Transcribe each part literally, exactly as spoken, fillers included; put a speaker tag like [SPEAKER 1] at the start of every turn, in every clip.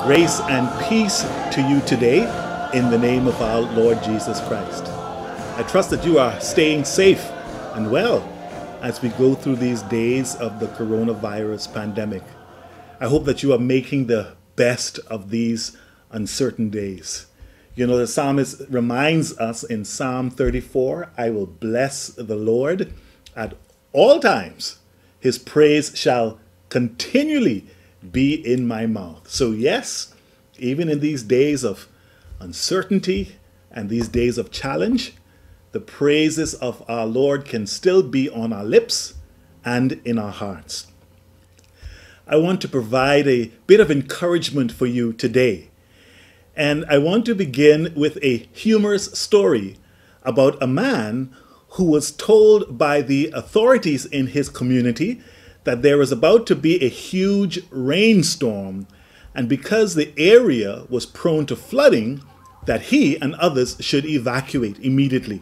[SPEAKER 1] Grace and peace to you today in the name of our Lord Jesus Christ. I trust that you are staying safe and well as we go through these days of the coronavirus pandemic. I hope that you are making the best of these uncertain days. You know, the psalmist reminds us in Psalm thirty-four, I will bless the Lord at all times. His praise shall continually be in my mouth. So yes, even in these days of uncertainty and these days of challenge, the praises of our Lord can still be on our lips and in our hearts. I want to provide a bit of encouragement for you today. And I want to begin with a humorous story about a man who was told by the authorities in his community that there was about to be a huge rainstorm, and because the area was prone to flooding, that he and others should evacuate immediately.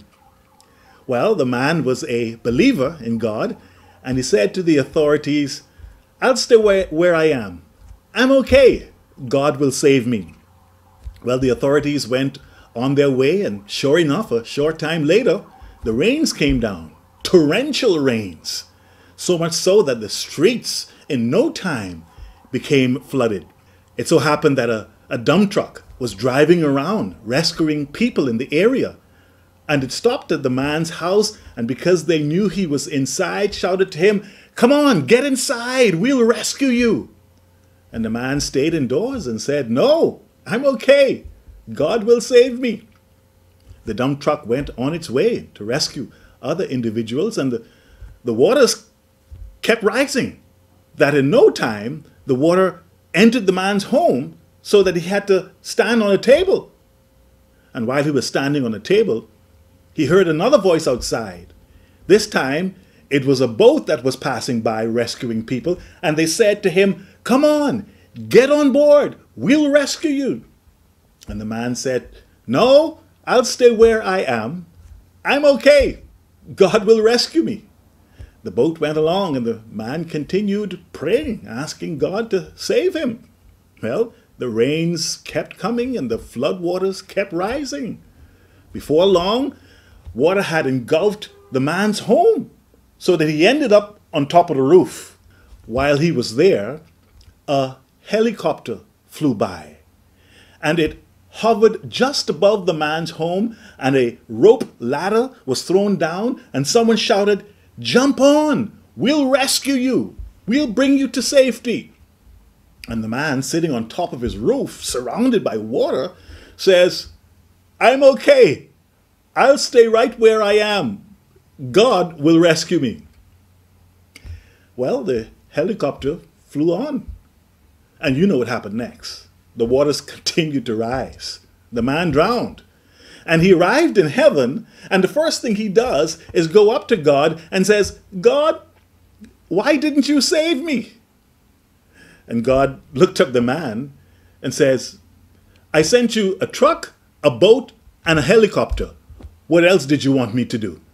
[SPEAKER 1] Well, the man was a believer in God, and he said to the authorities, I'll stay where, where I am. I'm okay. God will save me. Well, the authorities went on their way, and sure enough, a short time later, the rains came down, torrential rains. So much so that the streets in no time became flooded. It so happened that a, a dump truck was driving around rescuing people in the area. And it stopped at the man's house, and because they knew he was inside, shouted to him, come on, get inside, we'll rescue you. And the man stayed indoors and said, no, I'm okay. God will save me. The dump truck went on its way to rescue other individuals, and the, the waters kept rising, that in no time the water entered the man's home so that he had to stand on a table. And while he was standing on a table, he heard another voice outside. This time it was a boat that was passing by rescuing people, and they said to him, come on, get on board, we'll rescue you. And the man said, no, I'll stay where I am. I'm okay. God will rescue me. The boat went along, and the man continued praying, asking God to save him. Well, the rains kept coming and the floodwaters kept rising. Before long, water had engulfed the man's home, so that he ended up on top of the roof. While he was there, a helicopter flew by, and it hovered just above the man's home, and a rope ladder was thrown down, and someone shouted, jump on, we'll rescue you, we'll bring you to safety. And the man sitting on top of his roof, surrounded by water, says, I'm okay, I'll stay right where I am. God will rescue me. Well, the helicopter flew on. And you know what happened next. The waters continued to rise. The man drowned. And he arrived in heaven, and the first thing he does is go up to God and says, God, why didn't you save me? And God looked up the man and says, I sent you a truck, a boat, and a helicopter. What else did you want me to do?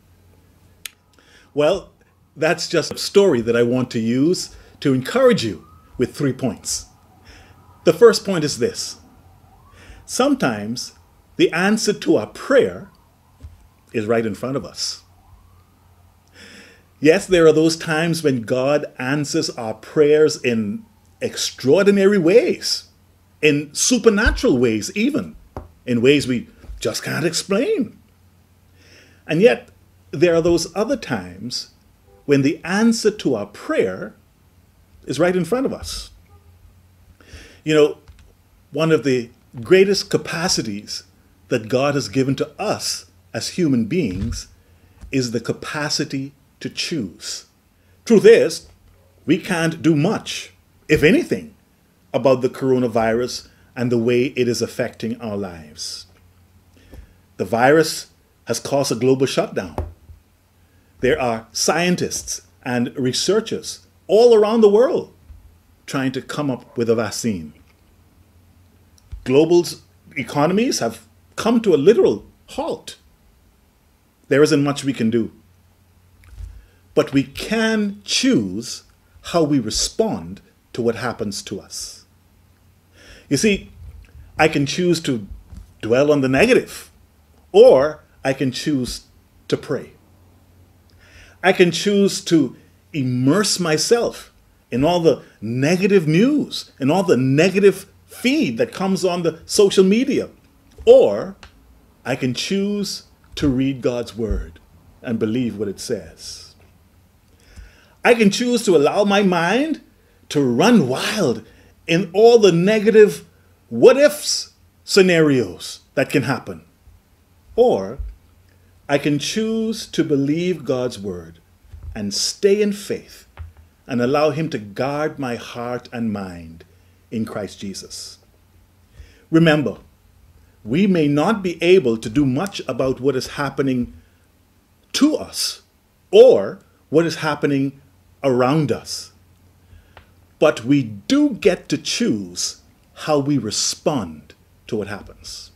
[SPEAKER 1] Well, that's just a story that I want to use to encourage you with three points. The first point is this. Sometimes the answer to our prayer is right in front of us. Yes, there are those times when God answers our prayers in extraordinary ways, in supernatural ways even, in ways we just can't explain. And yet, there are those other times when the answer to our prayer is right in front of us. You know, one of the greatest capacities that God has given to us as human beings is the capacity to choose. Truth is, we can't do much, if anything, about the coronavirus and the way it is affecting our lives. The virus has caused a global shutdown. There are scientists and researchers all around the world trying to come up with a vaccine. Global economies have come to a literal halt. There isn't much we can do. But we can choose how we respond to what happens to us. You see, I can choose to dwell on the negative, or I can choose to pray. I can choose to immerse myself in all the negative news and all the negative feed that comes on the social media. Or I can choose to read God's word and believe what it says. I can choose to allow my mind to run wild in all the negative what ifs scenarios that can happen. Or I can choose to believe God's word and stay in faith and allow him to guard my heart and mind in Christ Jesus. Remember, we may not be able to do much about what is happening to us or what is happening around us, but we do get to choose how we respond to what happens.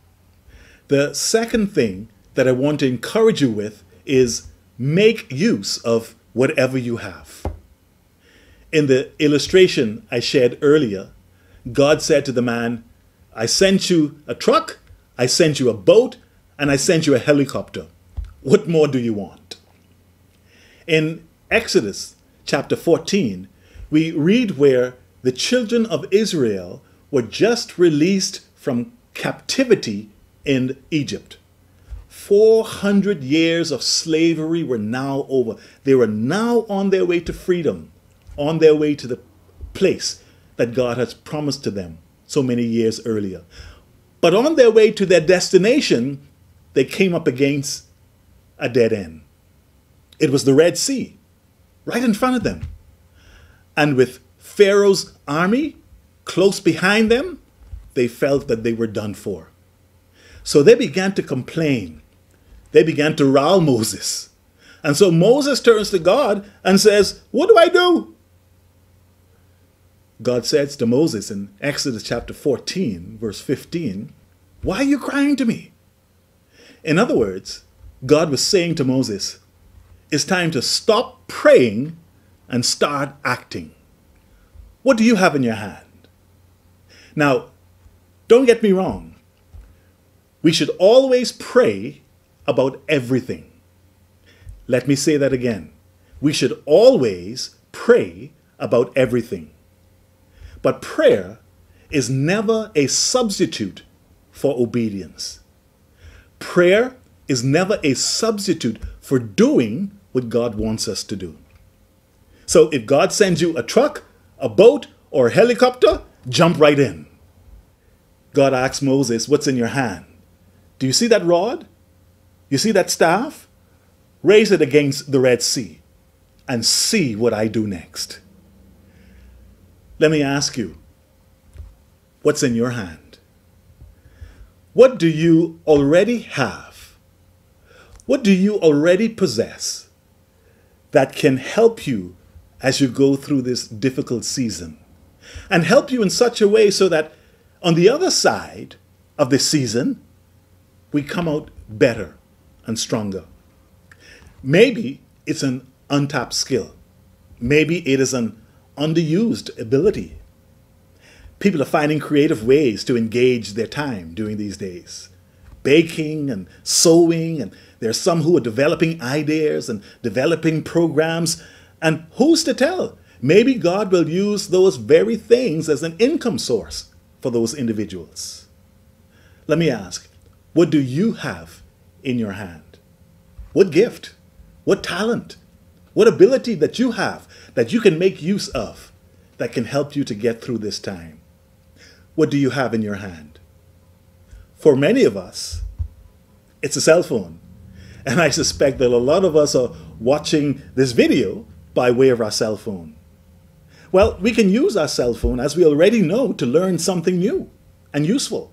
[SPEAKER 1] The second thing that I want to encourage you with is make use of whatever you have. In the illustration I shared earlier, God said to the man, I sent you a truck, I sent you a boat, and I sent you a helicopter. What more do you want? In Exodus chapter fourteen, we read where the children of Israel were just released from captivity in Egypt. four hundred years of slavery were now over. They were now on their way to freedom, on their way to the place that God has promised to them so many years earlier. But on their way to their destination, they came up against a dead end. It was the Red Sea, right in front of them. And with Pharaoh's army close behind them, they felt that they were done for. So they began to complain. They began to rile Moses. And so Moses turns to God and says, what do I do? God says to Moses in Exodus chapter fourteen, verse fifteen, why are you crying to me? In other words, God was saying to Moses, it's time to stop praying and start acting. What do you have in your hand? Now, don't get me wrong. We should always pray about everything. Let me say that again. We should always pray about everything. But prayer is never a substitute for obedience. Prayer is never a substitute for doing what God wants us to do. So if God sends you a truck, a boat, or a helicopter, jump right in. God asked Moses, what's in your hand? Do you see that rod? You see that staff? Raise it against the Red Sea and see what I do next. Let me ask you, what's in your hand? What do you already have? What do you already possess that can help you as you go through this difficult season? And help you in such a way so that on the other side of the season, we come out better and stronger. Maybe it's an untapped skill. Maybe it is an underused ability. People are finding creative ways to engage their time during these days. Baking and sewing, and there are some who are developing ideas and developing programs. And who's to tell? Maybe God will use those very things as an income source for those individuals. Let me ask, what do you have in your hand? What gift? What talent? What ability that you have that you can make use of that can help you to get through this time? What do you have in your hand? For many of us, it's a cell phone. And I suspect that a lot of us are watching this video by way of our cell phone. Well, we can use our cell phone, as we already know, to learn something new and useful.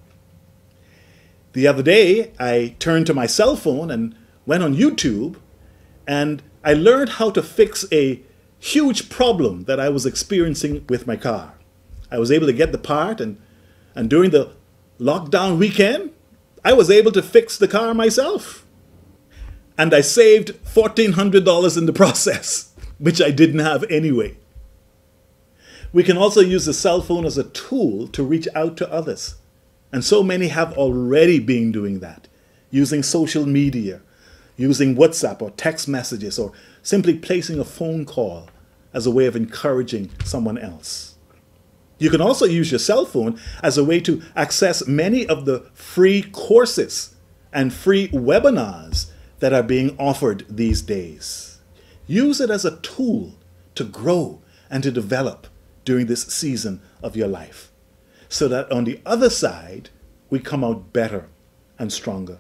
[SPEAKER 1] The other day, I turned to my cell phone and went on YouTube, and I learned how to fix a huge problem that I was experiencing with my car. I was able to get the part, and, and during the lockdown weekend, I was able to fix the car myself. And I saved fourteen hundred dollars in the process, which I didn't have anyway. We can also use the cell phone as a tool to reach out to others. And so many have already been doing that, using social media, using WhatsApp or text messages, or simply placing a phone call as a way of encouraging someone else. You can also use your cell phone as a way to access many of the free courses and free webinars that are being offered these days. Use it as a tool to grow and to develop during this season of your life, so that on the other side, we come out better and stronger.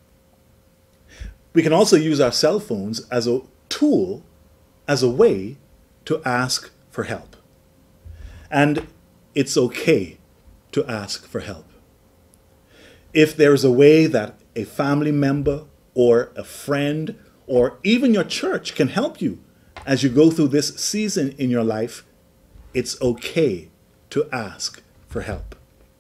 [SPEAKER 1] We can also use our cell phones as a tool, as a way to ask for help. And it's okay to ask for help. If there's a way that a family member or a friend or even your church can help you as you go through this season in your life, it's okay to ask for help.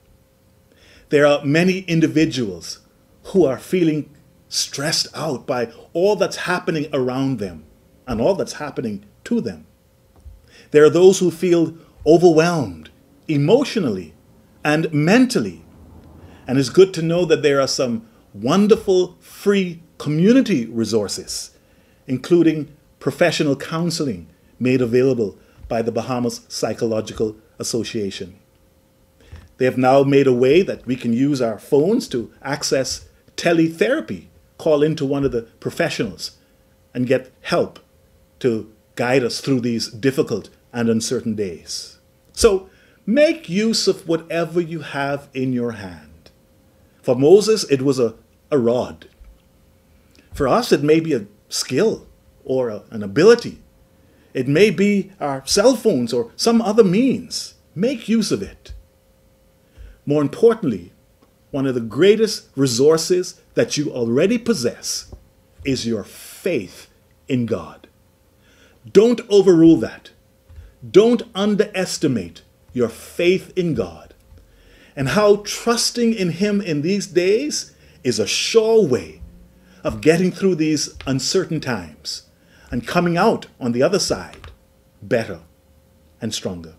[SPEAKER 1] There are many individuals who are feeling stressed out by all that's happening around them and all that's happening to them. There are those who feel overwhelmed emotionally and mentally. And it's good to know that there are some wonderful free community resources, including professional counseling made available by the Bahamas Psychological Association. They have now made a way that we can use our phones to access teletherapy, call into one of the professionals, and get help to guide us through these difficult and uncertain days. So make use of whatever you have in your hand. For Moses, it was a, a rod. For us, it may be a skill or a, an ability. It may be our cell phones or some other means. Make use of it. More importantly, one of the greatest resources that you already possess is your faith in God. Don't overrule that. Don't underestimate your faith in God and how trusting in Him in these days is a sure way of getting through these uncertain times and coming out on the other side better and stronger.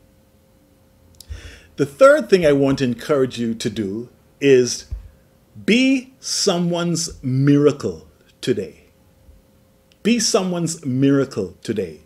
[SPEAKER 1] The third thing I want to encourage you to do is be someone's miracle today. Be someone's miracle today.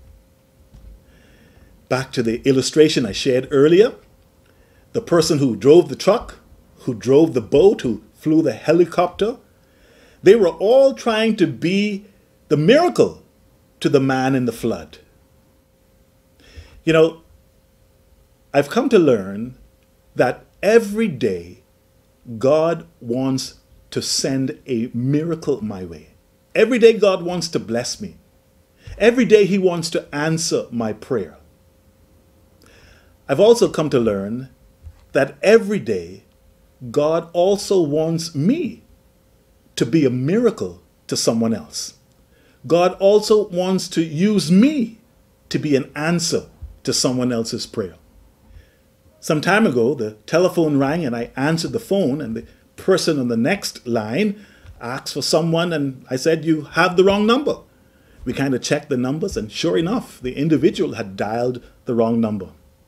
[SPEAKER 1] Back to the illustration I shared earlier, the person who drove the truck, who drove the boat, who flew the helicopter, they were all trying to be the miracle to the man in the flood. You know, I've come to learn that every day God wants to send a miracle my way. Every day God wants to bless me. Every day He wants to answer my prayer. I've also come to learn that every day God also wants me to be a miracle to someone else. God also wants to use me to be an answer to someone else's prayer. Some time ago, the telephone rang and I answered the phone, and the person on the next line asked for someone, and I said, "You have the wrong number." We kind of checked the numbers, and sure enough, the individual had dialed the wrong number.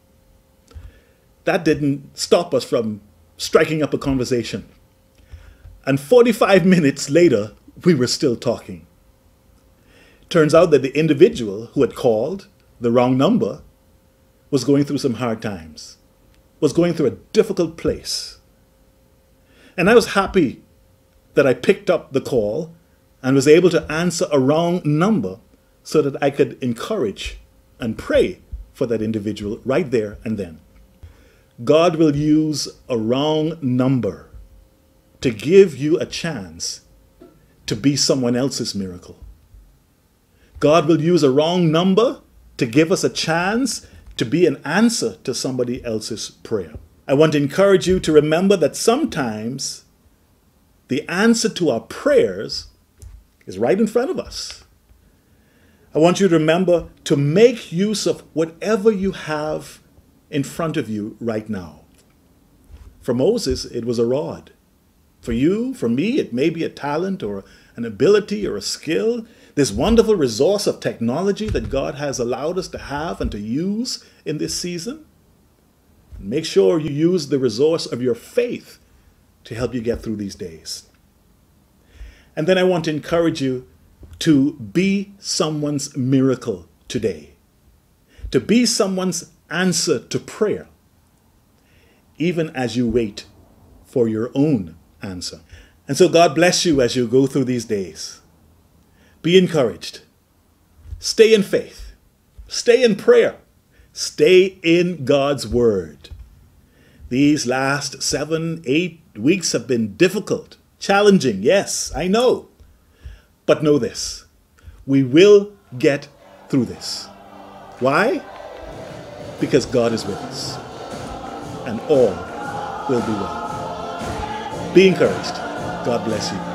[SPEAKER 1] That didn't stop us from striking up a conversation. And forty-five minutes later, we were still talking. Turns out that the individual who had called the wrong number was going through some hard times, was going through a difficult place. And I was happy that I picked up the call and was able to answer a wrong number so that I could encourage and pray for that individual right there and then. God will use a wrong number to give you a chance to be someone else's miracle. God will use a wrong number to give us a chance to be an answer to somebody else's prayer. I want to encourage you to remember that sometimes the answer to our prayers is right in front of us. I want you to remember to make use of whatever you have in front of you right now. For Moses, it was a rod. For you, for me, it may be a talent or an ability or a skill. this wonderful resource of technology that God has allowed us to have and to use in this season. Make sure you use the resource of your faith to help you get through these days. And then I want to encourage you to be someone's miracle today, to be someone's answer to prayer, even as you wait for your own answer. And so God bless you as you go through these days. Be encouraged. Stay in faith. Stay in prayer. Stay in God's word. These last seven, eight weeks have been difficult, challenging. Yes, I know. But know this, we will get through this. Why? Because God is with us, and all will be well. Be encouraged. God bless you.